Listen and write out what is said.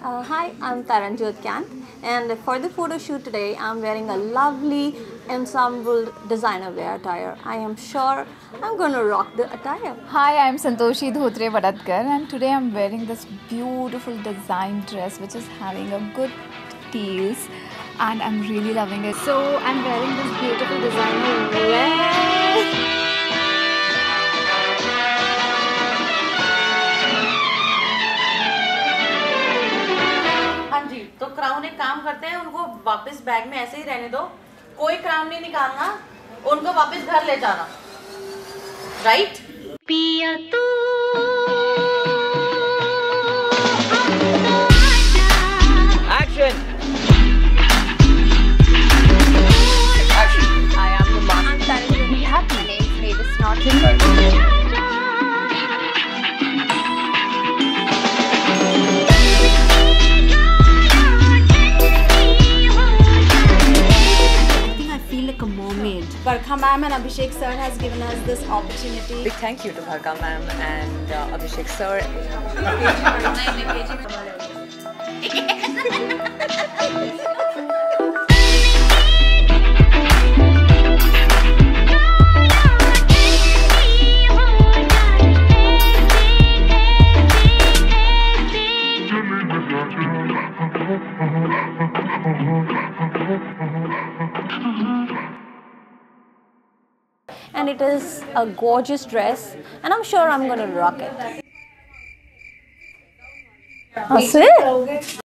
Hi, I'm Taranjot Kant, and for the photo shoot today, I'm wearing a lovely ensemble designer wear attire. I am sure I'm going to rock the attire. Hi, I'm Santoshi Dhotre Vadatkar, and today I'm wearing this beautiful design dress which is having a good teals, and I'm really loving it. So I'm wearing this beautiful designer wear. जी, तो crown एक काम करते हैं, उनको वापस bag में ऐसे ही रहने दो, कोई क्राउन नहीं निकालना, उनको वापस घर ले जाना, राइट? पिया तू action I am the master. I'm going to be happy. My name is not Like a mermaid. Barkha ma'am and Abhishek sir has given us this opportunity. Big thank you to Bharka ma'am and Abhishek sir. And it is a gorgeous dress, and I'm sure I'm going to rock it.